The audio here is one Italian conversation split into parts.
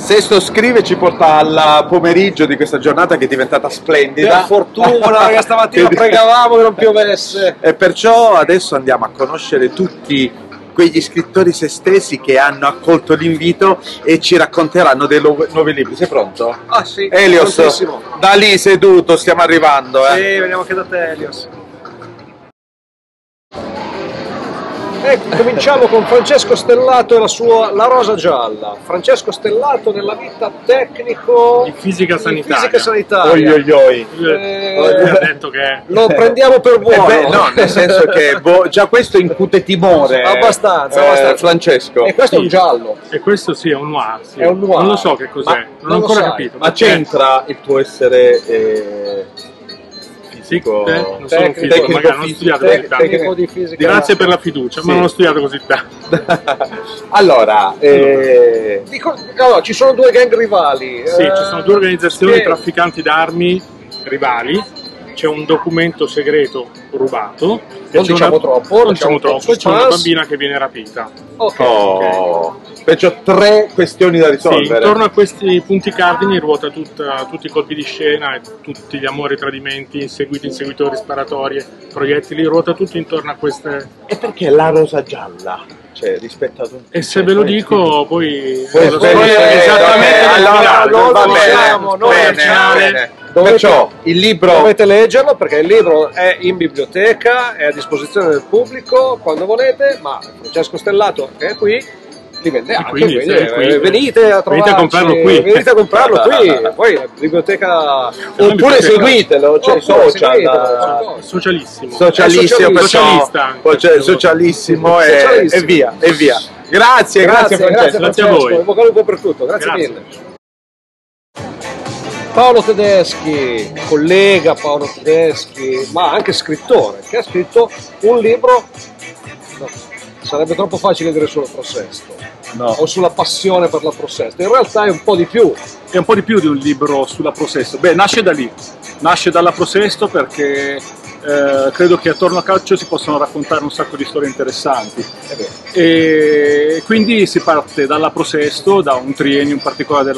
Sesto Scrive ci porta al pomeriggio di questa giornata che è diventata splendida. Per fortuna che stamattina pregavamo che non piovesse. E perciò adesso andiamo a conoscere tutti quegli scrittori sestesi che hanno accolto l'invito e ci racconteranno dei nuovi libri. Sei pronto? Ah sì, Elios, prontissimo. da lì seduto, stiamo arrivando. Sì, veniamo anche da te, Elios. Ecco, cominciamo con Francesco Stellato e la sua La Rosa Gialla. Francesco Stellato nella vita tecnico di fisica sanitaria. Di fisica sanitaria. Oi, oi, oi. Ha detto che lo prendiamo per buono. No, nel senso che già questo incute timore. Abbastanza. Francesco. E questo è un giallo. E questo sì, è un noir. Sì. È un noir. Non lo so che cos'è, non ho ancora capito. Ma c'entra il tuo essere fisico? Non sono un fisico, magari non ho studiato così tanto. Tecnico di fisica. Grazie per la fiducia, ma non ho studiato così tanto. Allora, no, ci sono due gang rivali. Sì, ci sono due organizzazioni trafficanti d'armi rivali. C'è un documento segreto rubato. Non diciamo troppo, c'è una bambina che viene rapita. Ok. Perciò 3 questioni da risolvere. Sì, intorno a questi punti cardini ruota tutti i colpi di scena e tutti gli amori, tradimenti, inseguitori, sparatorie, proiettili, ruota tutto intorno a queste... E perché La Rosa Gialla? Cioè, rispetto ad un... E se ve lo dico, poi... esattamente bene. Perciò il libro... Dovete leggerlo perché il libro è in biblioteca, è a disposizione del pubblico quando volete, ma Francesco Stellato che è qui li vende anche, quindi venite a trovarci, venite a comprarlo qui, venite a comprarlo qui. Poi la biblioteca, oppure seguitelo, cioè socialissimo e via. Grazie Francesco, a voi. In bocca al lupo per tutto, grazie mille. Paolo Tedeschi, collega Paolo Tedeschi, ma anche scrittore, che ha scritto un libro, sarebbe troppo facile dire sullo Prosesto, o sulla passione per la Prosesto, in realtà è un po' di più. È un po' di più di un libro sulla Prosesto. Beh, nasce da lì, nasce dalla Prosesto perché credo che attorno a calcio si possono raccontare un sacco di storie interessanti. E quindi si parte dalla Prosesto, da un triennio in particolare,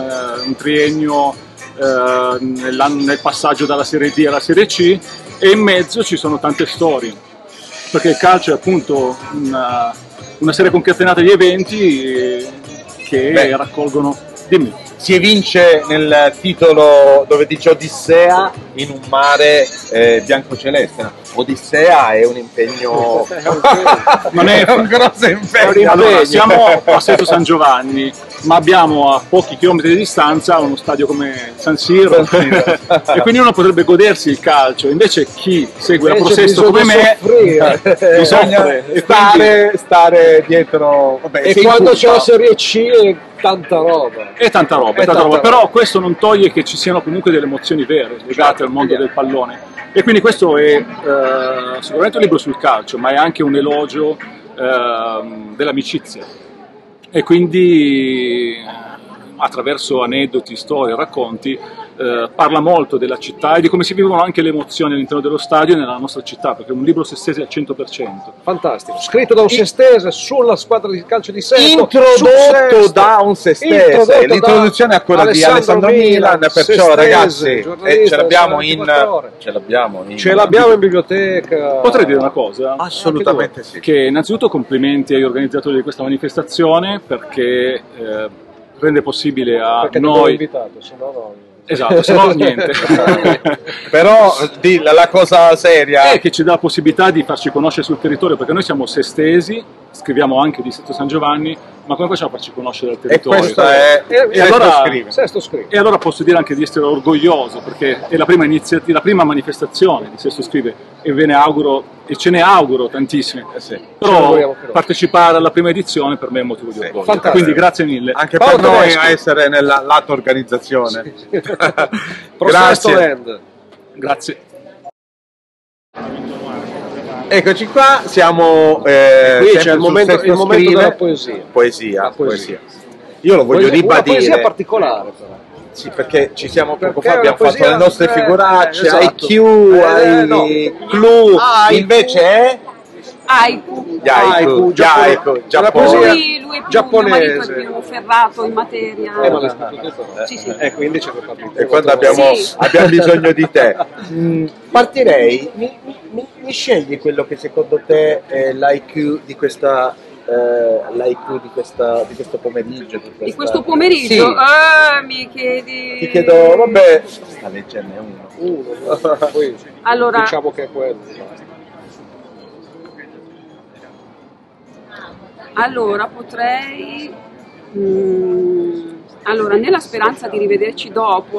nel passaggio dalla Serie D alla Serie C, e in mezzo ci sono tante storie, perché il calcio è appunto una serie concatenata di eventi che raccolgono... Dimmi. Si evince nel titolo dove dice Odissea in un mare bianco-celeste. Odissea è un impegno... Non è un grosso impegno. Allora, siamo a Sesto San Giovanni, ma abbiamo a pochi chilometri di distanza uno stadio come San Siro, e quindi uno potrebbe godersi il calcio. Invece chi segue la Prosesto come me bisogna stare dietro. Vabbè, e quando c'è la Serie C è tanta roba. È tanta roba. Però questo non toglie che ci siano comunque delle emozioni vere legate al mondo del pallone. E quindi questo è sicuramente un libro sul calcio, ma è anche un elogio dell'amicizia. E quindi attraverso aneddoti, storie, racconti, parla molto della città e di come si vivono anche le emozioni all'interno dello stadio e nella nostra città, perché è un libro sestese al 100%. Fantastico, scritto da un sestese sulla squadra di calcio di Sesto, introdotto da un sestese. L'introduzione è quella di Alessandro Milan, perciò sestese, ragazzi ce l'abbiamo in biblioteca. Potrei dire una cosa? Assolutamente sì. Che innanzitutto complimenti agli organizzatori di questa manifestazione, perché rende possibile a noi... invitato, se no no. Esatto, se no niente. Però la cosa seria è che ci dà la possibilità di farci conoscere sul territorio, perché noi siamo sestesi, scriviamo anche di Sesto San Giovanni, ma come facciamo a farci conoscere dal territorio? E questo è Sesto Scrive. E allora posso dire anche di essere orgoglioso, perché è la prima iniziativa, la prima manifestazione di Sesto Scrive, e ve ne auguro, e ce ne auguro tantissime. Però partecipare alla prima edizione per me è un motivo di orgoglio. Fantastico. Quindi grazie mille. Anche per noi a essere nella lato organizzazione. Grazie. Grazie. Eccoci qua, siamo qui c'è il momento della poesia. Io lo voglio ribadire. Una poesia particolare però. Sì, perché ci siamo poco fa, abbiamo fatto le nostre figuracce, IQ, Clue, invece è Haiku. Haiku, Giappone. Lui è più, mio marito è più ferrato in materia. Ma l'hai scritto tu però. Sì, sì. Quindi c'è capito. E quando abbiamo bisogno di te. Partirei, mi scegli quello che secondo te è l'IQ di questa di questo pomeriggio? Di questo pomeriggio? Sì. Mi chiedi... Ti chiedo, vabbè, sta leggerne uno. Poi Allora, diciamo che è quello. Allora, potrei... Allora, nella speranza di rivederci dopo,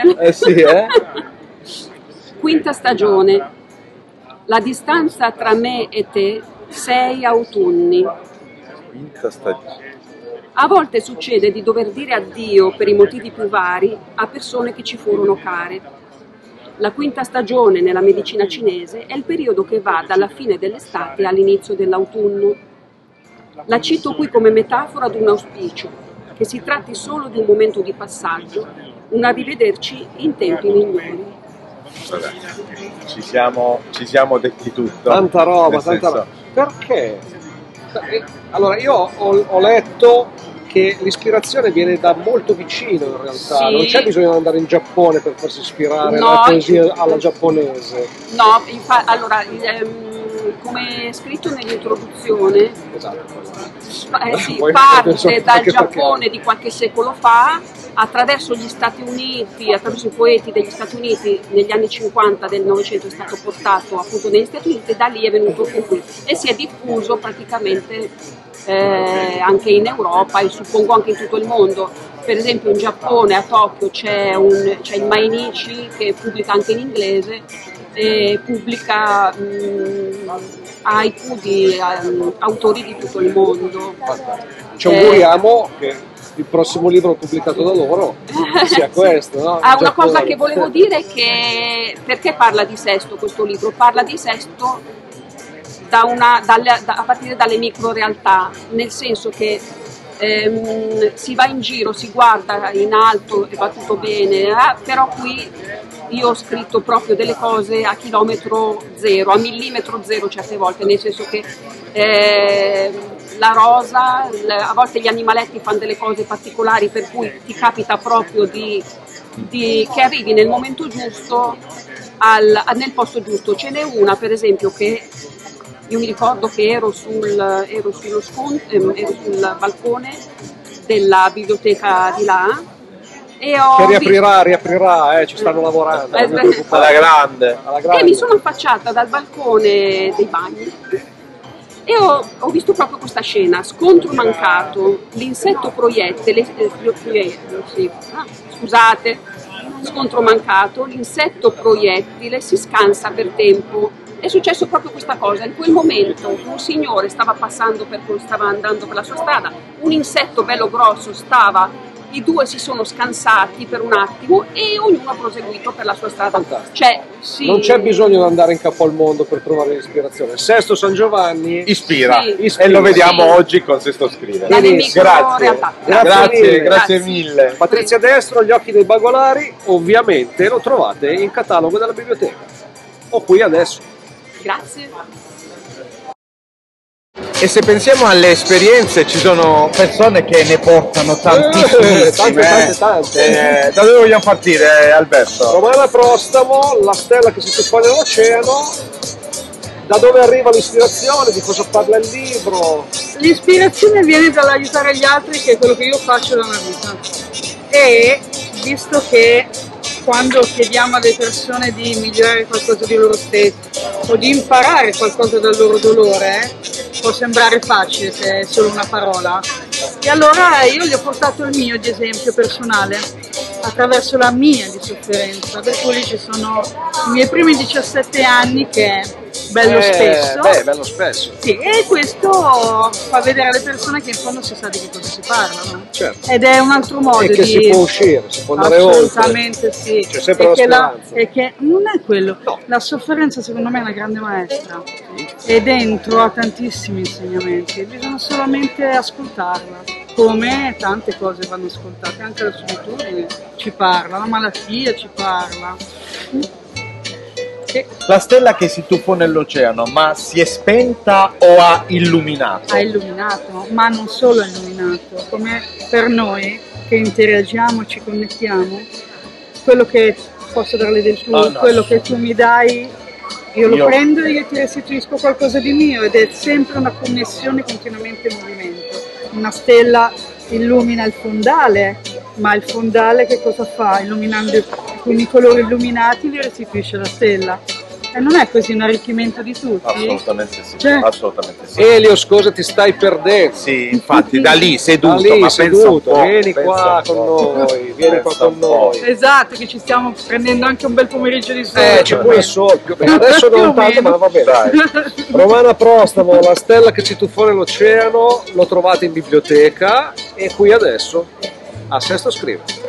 Quinta stagione. La distanza tra me e te, 6 autunni. Quinta stagione. A volte succede di dover dire addio per i motivi più vari a persone che ci furono care. La quinta stagione nella medicina cinese è il periodo che va dalla fine dell'estate all'inizio dell'autunno. La cito qui come metafora ad un auspicio, che si tratti solo di un momento di passaggio, un arrivederci in tempi migliori. Vabbè, ci siamo detti tutto. Tanta roba. Perché? Allora, io ho letto che l'ispirazione viene da molto vicino in realtà, Sì. Non c'è bisogno di andare in Giappone per farsi ispirare No, alla poesia alla giapponese. No, allora, come scritto nell'introduzione, parte dal Giappone di qualche secolo fa, attraverso gli Stati Uniti, attraverso i poeti degli Stati Uniti negli anni 50 del Novecento è stato portato appunto negli Stati Uniti e da lì è venuto fin qui e si è diffuso praticamente anche in Europa e suppongo anche in tutto il mondo. Per esempio in Giappone, a Tokyo, c'è il Mainichi che pubblica anche in inglese e pubblica haiku di autori di tutto il mondo. Ci auguriamo che il prossimo libro pubblicato da loro sia questo, no? Una cosa che volevo dire è che perché parla di Sesto questo libro? Parla di Sesto a partire dalle micro realtà, nel senso che si va in giro, si guarda in alto e va tutto bene, però qui io ho scritto proprio delle cose a chilometro zero, a millimetro zero certe volte, nel senso che la rosa, a volte gli animaletti fanno delle cose particolari per cui ti capita proprio che arrivi nel momento giusto, nel posto giusto. Ce n'è una per esempio che io mi ricordo che ero sul balcone della biblioteca di là e che riaprirà, ci stanno lavorando. Alla grande. E mi sono affacciata dal balcone dei bagni e ho visto proprio questa scena, scontro mancato, l'insetto proiettile, scontro mancato, l'insetto proiettile si scansa per tempo. È successo proprio questa cosa, in quel momento un signore stava andando per la sua strada, un insetto bello grosso i due si sono scansati per un attimo e ognuno ha proseguito per la sua strada. Non c'è bisogno di andare in capo al mondo per trovare l'ispirazione. Sesto San Giovanni ispira. Sì. E lo vediamo oggi con Sesto Scrive. Grazie mille. Patrizia Destro, Gli occhi dei bagolari, ovviamente lo trovate in catalogo della biblioteca o qui adesso. Grazie. E se pensiamo alle esperienze, ci sono persone che ne portano tantissime. Tante. Da dove vogliamo partire, Alberto? Romana Prostamo, la stella che si tuffò nell'oceano. Da dove arriva l'ispirazione? Di cosa parla il libro? L'ispirazione viene dall'aiutare gli altri, che è quello che io faccio da una vita. E visto che quando chiediamo alle persone di migliorare qualcosa di loro stessi o di imparare qualcosa dal loro dolore, può sembrare facile se è solo una parola. E allora io gli ho portato il mio di esempio personale attraverso la mia di sofferenza, per cui lì ci sono i miei primi 17 anni che è bello spesso. Bello spesso. Sì, e questo fa vedere alle persone che in fondo si sa di che cosa si parla, no? Certo. Ed è un altro modo e che di... si può uscire, si può andare oltre. Assolutamente sì. C'è sempre la speranza. E che non è quello. No. La sofferenza secondo me è una grande maestra e dentro ha tantissimi insegnamenti, bisogna solamente ascoltarla, come tante cose vanno ascoltate, anche la solitudine ci parla, la malattia ci parla. La stella che si tuffò nell'oceano, ma si è spenta o ha illuminato? Ha illuminato, ma non solo ha illuminato, come per noi che interagiamo, ci connettiamo, quello che posso darle del tuo, quello che tu mi dai, io lo prendo e io ti restituisco qualcosa di mio, ed è sempre una connessione continuamente in movimento. Una stella illumina il fondale, ma il fondale che cosa fa? Illuminando con i colori illuminati li restituisce la stella. E non è così un arricchimento di tutti? Assolutamente sì, Cioè, assolutamente sì. Elios, cosa ti stai perdendo? Sì, infatti, da lì seduto, Da lì, ma seduto, vieni pensa qua un po'. con noi, vieni qua con noi. esatto, che ci stiamo prendendo anche un bel pomeriggio di sole. C'è pure il sole, adesso non tanto, ma va bene. Dai. Romana Prostamo, la stella che ci tuffò nell'oceano, lo trovate in biblioteca e qui adesso a Sesto Scrive.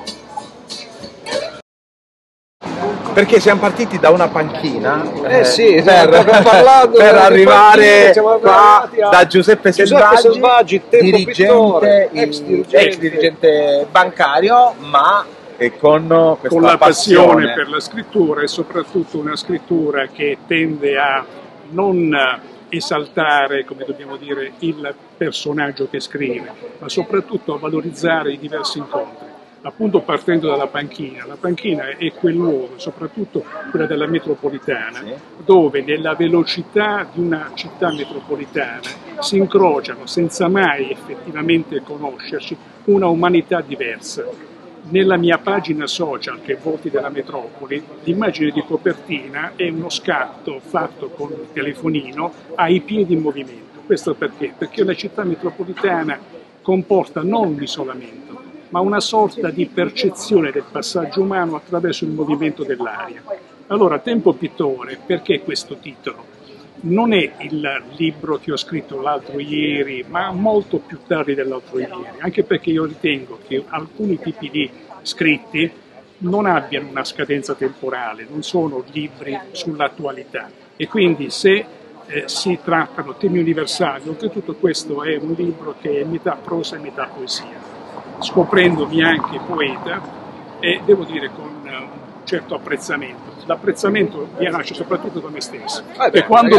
Perché siamo partiti da una panchina Sì, per arrivare qua da Giuseppe Selvaggi, dirigente, ex dirigente bancario, ma con questa la passione per la scrittura, e soprattutto una scrittura che tende a non esaltare, come dobbiamo dire, il personaggio che scrive, ma soprattutto a valorizzare i diversi incontri. Appunto, partendo dalla panchina. La panchina è quel luogo, soprattutto quella della metropolitana, dove nella velocità di una città metropolitana si incrociano, senza mai effettivamente conoscersi, una umanità diversa. Nella mia pagina social, che è Volti della Metropoli, l'immagine di copertina è uno scatto fatto con il telefonino ai piedi in movimento. Questo perché? Perché la città metropolitana comporta non un isolamento, ma una sorta di percezione del passaggio umano attraverso il movimento dell'aria. Allora, Tempo Pittore, perché questo titolo? Non è il libro che ho scritto l'altro ieri, ma molto più tardi dell'altro ieri, anche perché io ritengo che alcuni tipi di scritti non abbiano una scadenza temporale, non sono libri sull'attualità, e quindi se si trattano temi universali, oltretutto questo è un libro che è metà prosa e metà poesia. Scoprendomi anche poeta, e devo dire con un certo apprezzamento. L'apprezzamento mi nasce soprattutto da me stesso. E quando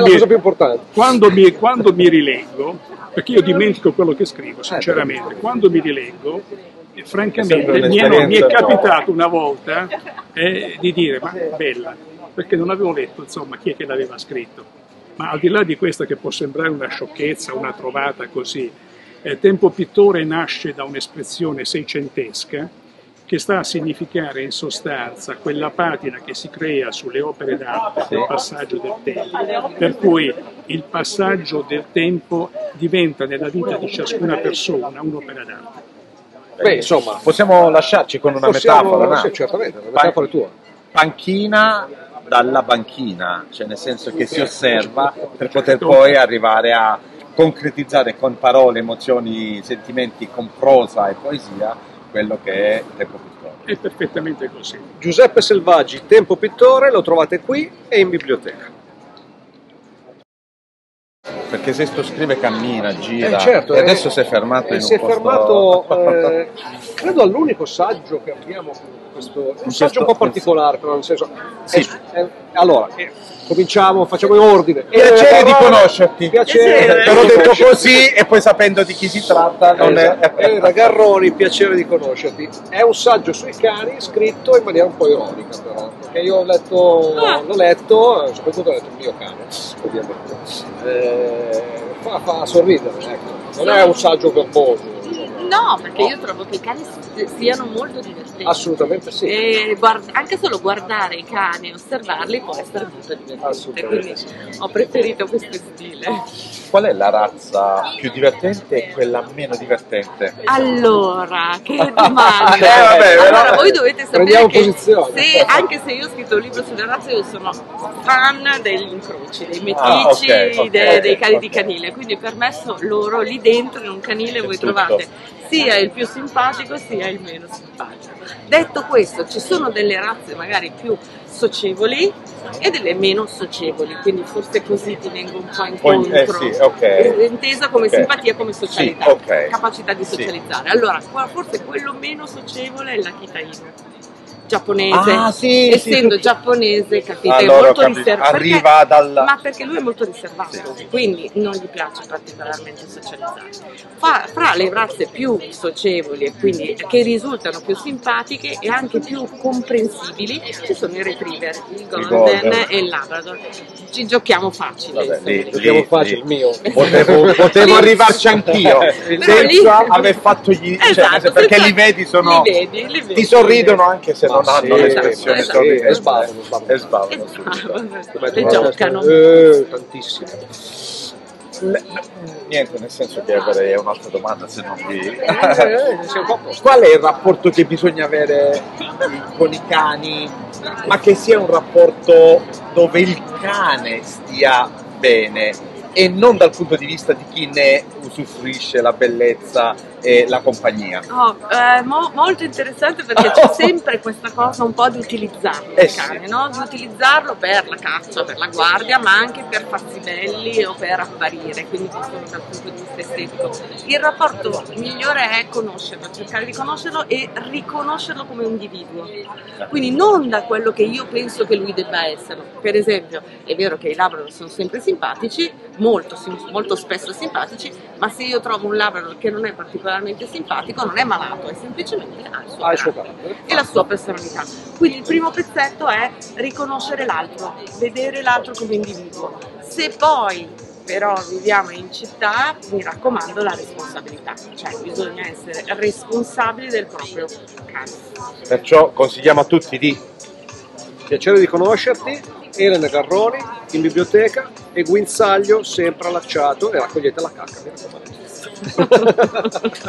mi rileggo, perché io dimentico quello che scrivo, sinceramente, quando mi rileggo, francamente mi è capitato una volta di dire, ma bella, perché non avevo letto, insomma, chi è che l'aveva scritto. Ma al di là di questa, che può sembrare una sciocchezza, una trovata così, Tempo Pittore nasce da un'espressione seicentesca che sta a significare in sostanza quella patina che si crea sulle opere d'arte del passaggio del tempo, per cui il passaggio del tempo diventa nella vita di ciascuna persona un'opera d'arte. Beh, insomma, possiamo lasciarci con una metafora, no? Sì, certamente, una metafora tua. Panchina dalla banchina, cioè nel senso che si osserva per poter poi arrivare a concretizzare con parole, emozioni, sentimenti, con prosa e poesia quello che è Tempo Pittore. È perfettamente così. Giuseppe Selvaggi, Tempo Pittore, lo trovate qui e in biblioteca. Perché Sesto Scrive cammina, gira, certo, e adesso si è fermato in un si è posto... fermato, credo all'unico saggio che abbiamo, un saggio un po' particolare, però nel senso... Sì. Allora, cominciamo, facciamo in ordine. Piacere di conoscerti. Piacere. Te l'ho detto così e poi sapendo di chi si tratta non è... Garroni, piacere di conoscerti. È un saggio sui cani scritto in maniera un po' ironica, però, perché io l'ho letto, soprattutto ho letto il mio cane, ovviamente. Fa sorridere, ecco. Non è un saggio verboso. No, perché io trovo che i cani siano molto divertenti. Assolutamente sì. E anche solo guardare i cani e osservarli può essere molto divertente. Quindi ho preferito questo stile. Qual è la razza più divertente e quella meno divertente? Allora, che domanda! Vabbè, allora, voi dovete sapere che anche se io ho scritto un libro sulle razze, io sono fan degli incroci, dei meticci, dei cani di canile. Quindi per me loro lì dentro in un canile voi trovate sia il più simpatico sia il meno simpatico. Detto questo, ci sono delle razze magari più socievoli e delle meno socievoli, quindi forse così ti vengo un po' incontro, intesa come simpatia, come socialità, capacità di socializzare. Allora, forse quello meno socievole è l'Akita Inu. giapponese, Ah, sì, essendo sì. giapponese, capite, Allora, è molto capito. riservato. Arriva Ma perché lui è molto riservato, quindi non gli piace particolarmente socializzare. Fra le razze più socievoli e quindi che risultano più simpatiche e anche più comprensibili ci sono i retriever, il golden e il labrador. Ci giochiamo facile. Vabbè, lì, Giochiamo facile, lì. il mio. Potevo Lì- arrivarci anch'io Però lì- senza aver fatto gli Esatto, perché senza- li vedi, li vedi. ti sorridono anche se non Ma hanno sì, l'espressione esatto, sorridente. e sbavano. E sbavano subito. Le giocano. Tantissimo. Niente, nel senso che avrei un'altra domanda se non vi... Sei un po' a posto. Qual è il rapporto che bisogna avere con i cani, ma che sia un rapporto dove il cane stia bene e non dal punto di vista di chi ne usufruisce la bellezza e la compagnia? Molto interessante perché c'è sempre questa cosa un po' di utilizzarlo il Sì. cane, no? Di utilizzarlo per la caccia, per la guardia, ma anche per farsi belli o per apparire, quindi questo dal punto di vista estetico. Il rapporto migliore è conoscerlo, cercare di conoscerlo e riconoscerlo come individuo, quindi non da quello che io penso che lui debba essere. Per esempio, è vero che i labrador sono sempre simpatici, molto spesso simpatici, ma se io trovo un labrador che non è particolarmente simpatico, non è malato, è semplicemente ha il suo carattere e la sua personalità. Quindi il primo pezzetto è riconoscere l'altro, vedere l'altro come individuo. Se poi però viviamo in città, mi raccomando la responsabilità, cioè bisogna essere responsabili del proprio cane. Perciò consigliamo a tutti di... Piacere di conoscerti, Elena Garroni in biblioteca e Guinzaglio sempre allacciato e raccogliete la cacca, mi raccomando.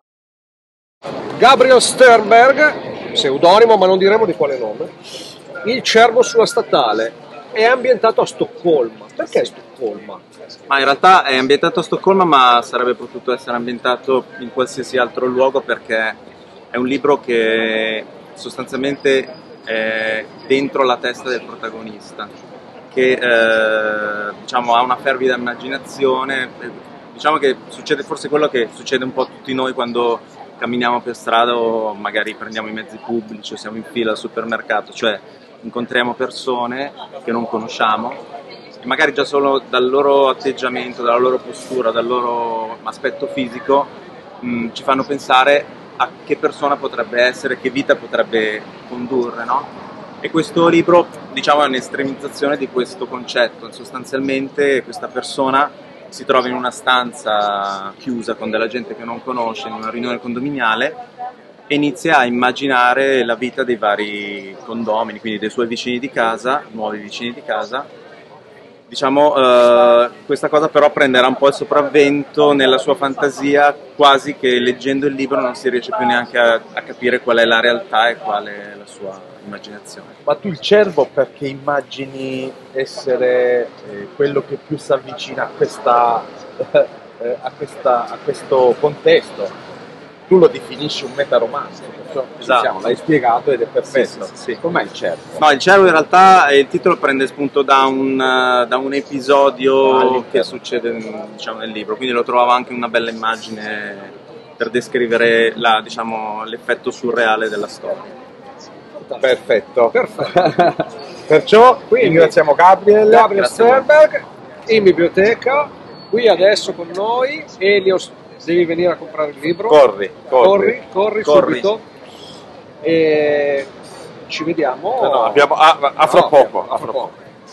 Gabriel Sternberg, pseudonimo ma non diremo di quale nome, Il cervo sulla statale, è ambientato a Stoccolma. Perché Stoccolma? Ma in realtà è ambientato a Stoccolma, ma sarebbe potuto essere ambientato in qualsiasi altro luogo perché è un libro che sostanzialmente è dentro la testa del protagonista, che diciamo, ha una fervida immaginazione. Diciamo che succede forse quello che succede un po' a tutti noi quando camminiamo per strada o magari prendiamo i mezzi pubblici o siamo in fila al supermercato, cioè incontriamo persone che non conosciamo e magari già solo dal loro atteggiamento, dalla loro postura, dal loro aspetto fisico ci fanno pensare a che persona potrebbe essere, che vita potrebbe condurre, no? E questo libro, diciamo, è un'estremizzazione di questo concetto. Sostanzialmente questa persona si trova in una stanza chiusa con della gente che non conosce, in una riunione condominiale, e inizia a immaginare la vita dei vari condomini, quindi dei suoi vicini di casa, nuovi vicini di casa. Diciamo, questa cosa però prenderà un po' il sopravvento nella sua fantasia, quasi che leggendo il libro non si riesce più neanche a capire qual è la realtà e qual è la sua immaginazione. Ma tu il cervo perché immagini essere quello che più si avvicina a questo contesto? Tu lo definisci un metaromanzo, Esatto. l'hai spiegato ed è perfetto. Sì. Com'è il cervo? No, il cervo in realtà il titolo prende spunto da un episodio che succede diciamo, nel libro, quindi lo trovavo anche una bella immagine per descrivere diciamo, l'effetto surreale della storia. Perfetto. Perciò ringraziamo Gabriel Sternberg in biblioteca, qui adesso con noi. Elios, devi venire a comprare il libro. Corri subito. E ci vediamo. Abbiamo a fra poco.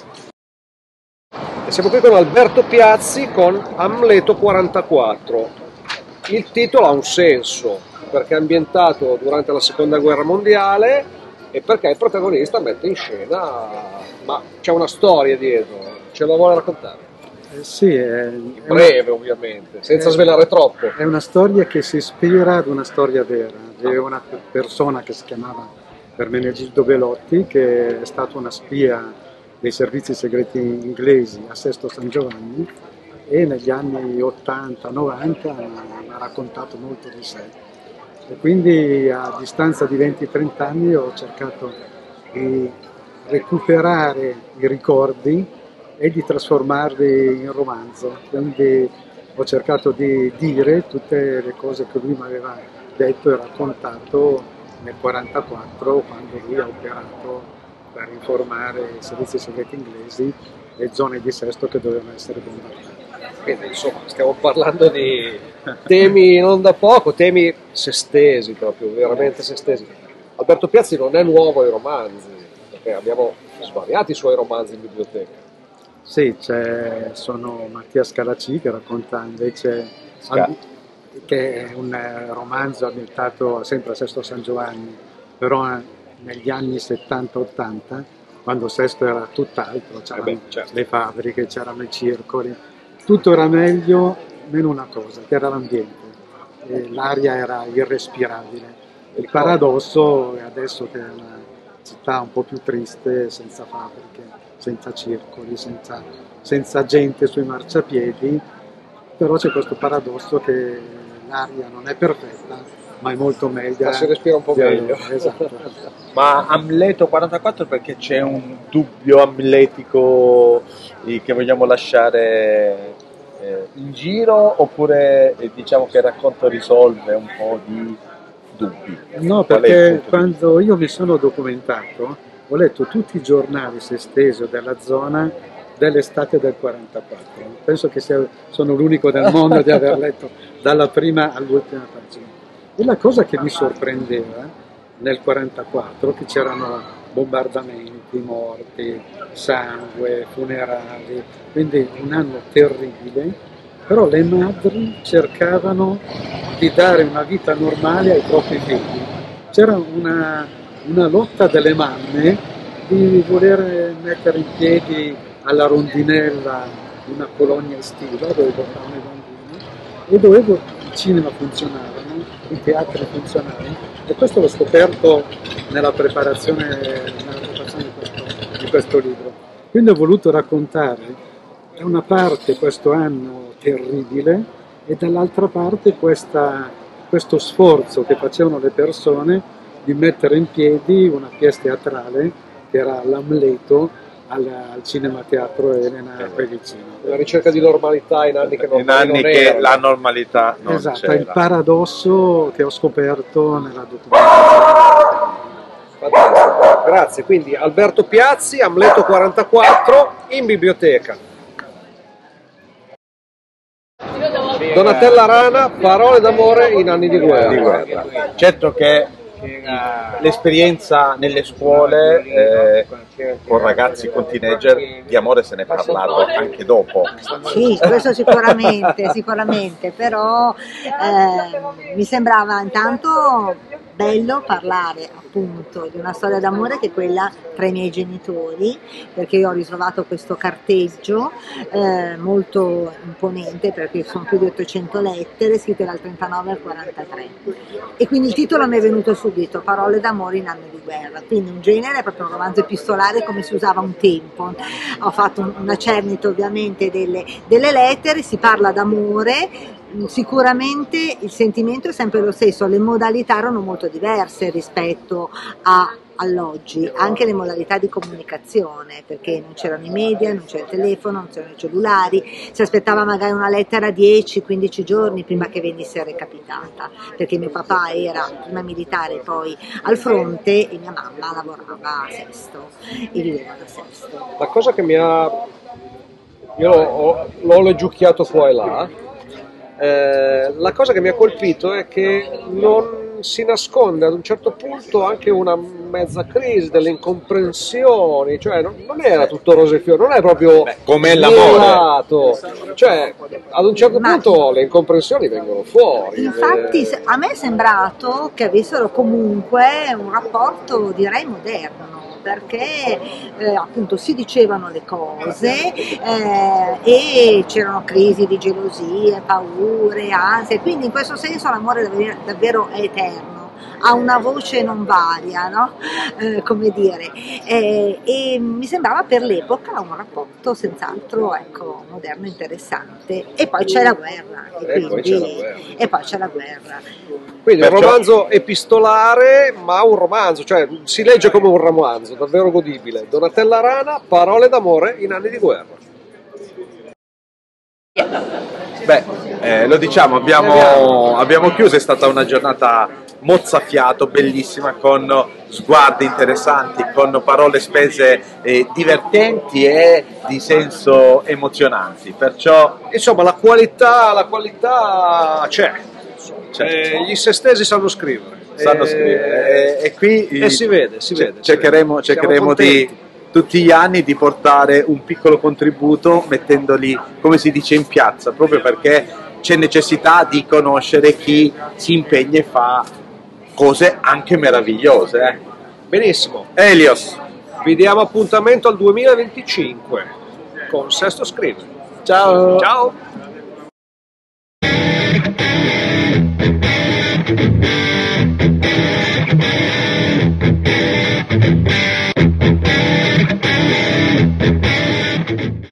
E siamo qui con Alberto Piazzi con Amleto 44. Il titolo ha un senso perché è ambientato durante la seconda guerra mondiale e perché il protagonista mette in scena, ma c'è una storia dietro, ce la vuole raccontare? Sì, è Breve ovviamente, senza svelare troppo. è una storia che si ispira ad una storia vera. C'è una persona che si chiamava Ermenegildo Belotti, che è stato una spia dei servizi segreti inglesi a Sesto San Giovanni e negli anni 80-90 ha raccontato molto di sé. E quindi a distanza di 20-30 anni ho cercato di recuperare i ricordi e di trasformarli in romanzo, quindi ho cercato di dire tutte le cose che lui mi aveva detto e raccontato nel 1944, quando lui ha operato per informare i servizi segreti inglesi le zone di Sesto che dovevano essere bombardate. Quindi insomma stiamo parlando di temi non da poco, temi sestesi proprio, veramente sestesi. Alberto Piazzi non è nuovo ai romanzi, perché abbiamo svariati suoi romanzi in biblioteca. Sì, sono Mattia Scalacci che racconta invece che è un romanzo ambientato sempre a Sesto San Giovanni, però negli anni 70-80, quando Sesto era tutt'altro, c'erano le fabbriche, c'erano i circoli, tutto era meglio, meno una cosa, che era l'ambiente, l'aria era irrespirabile. Il paradosso è adesso che è una città un po' più triste, senza fabbriche, senza circoli, senza gente sui marciapiedi, però c'è questo paradosso che l'aria non è perfetta, ma è molto meglio. Ma si respira un po' meglio. Esatto. Ma Amleto 44 perché c'è un dubbio amletico che vogliamo lasciare in giro, oppure diciamo che il racconto risolve un po' di dubbi? No, perché quando io mi sono documentato ho letto tutti i giornali sestesi della zona dell'estate del 44. Penso che sono l'unico del mondo di aver letto dalla prima all'ultima pagina. E la cosa che mi sorprendeva nel 44 che c'erano bombardamenti, morti, sangue, funerali, quindi un anno terribile, però le madri cercavano di dare una vita normale ai propri figli. C'era una lotta delle mamme di voler mettere in piedi alla rondinella una colonia estiva dove portavano i bambini e dove il cinema funzionavano, i teatri funzionavano, e questo l'ho scoperto nella preparazione di questo libro. Quindi ho voluto raccontare da una parte questo anno terribile e dall'altra parte questo sforzo che facevano le persone di mettere in piedi una pièce teatrale che era l'Amleto al Cinema Teatro Elena Pellicino. La ricerca di normalità in anni che non che la normalità non esatto, c'era. È il paradosso che ho scoperto nella documentazione. Fantastico, grazie. Quindi Alberto Piazzi, Amleto 44, in biblioteca. Donatella Rana, Parole d'amore in anni di guerra. Certo che l'esperienza nelle scuole con ragazzi, con teenager, di amore se ne è parlato anche dopo. Sì, questo sicuramente, però mi sembrava intanto bello parlare appunto di una storia d'amore che è quella tra i miei genitori, perché io ho ritrovato questo carteggio molto imponente, perché sono più di 800 lettere scritte dal 39 al 43, e quindi il titolo mi è venuto subito, Parole d'amore in anni di guerra, quindi un genere, proprio un romanzo epistolare come si usava un tempo. Ho fatto una cernita ovviamente delle lettere, si parla d'amore. Sicuramente il sentimento è sempre lo stesso, le modalità erano molto diverse rispetto all'oggi, anche le modalità di comunicazione, perché non c'erano i media, non c'era il telefono, non c'erano i cellulari, si aspettava magari una lettera 10-15 giorni prima che venisse recapitata, perché mio papà era prima militare, poi al fronte, e mia mamma lavorava a Sesto e viveva da Sesto. La cosa che l'ho leggiucchiato qua e là. La cosa che mi ha colpito è che non si nasconde ad un certo punto anche una mezza crisi, delle incomprensioni, cioè non era tutto rose e fiori, non è proprio come l'amore, cioè ad un certo punto le incomprensioni vengono fuori. Infatti a me è sembrato che avessero comunque un rapporto, direi, moderno, perché appunto si dicevano le cose e c'erano crisi di gelosie, paure, ansie, quindi in questo senso l'amore davvero è eterno, ha una voce non varia, no? Come dire, e mi sembrava per l'epoca un rapporto senz'altro, ecco, moderno, interessante, e poi c'è la guerra, e poi c'è la guerra. Quindi un romanzo epistolare, ma un romanzo, cioè si legge come un romanzo, davvero godibile. Donatella Rana, Parole d'amore in anni di guerra. Lo diciamo, abbiamo chiuso, è stata una giornata mozzafiato, bellissima, con sguardi interessanti, con parole spese divertenti e di senso emozionanti, perciò insomma la qualità c'è. Gli sestesi sanno scrivere. E qui si vede. Cercheremo di tutti gli anni di portare un piccolo contributo mettendoli, come si dice, in piazza, proprio perché c'è necessità di conoscere chi si impegna e fa cose anche meravigliose. Benissimo. Elios, vi diamo appuntamento al 2025 con Sesto Scrive. ciao. Ciao.